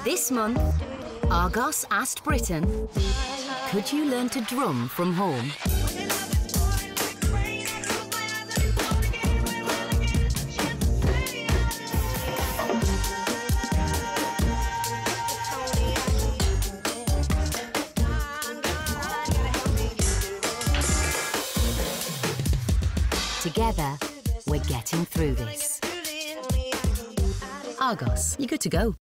This month, Argos asked Britain, could you learn to drum from home? Together, we're getting through this. Argos, you're good to go.